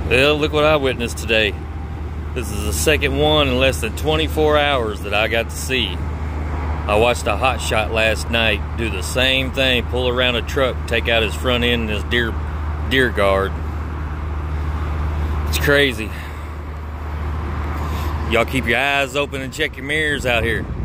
Well, look what I witnessed today. This is the second one in less than 24 hours that I got to see. I watched a hot shot last night do the same thing, pull around a truck, take out his front end and his deer guard. It's crazy. Y'all keep your eyes open and check your mirrors out here.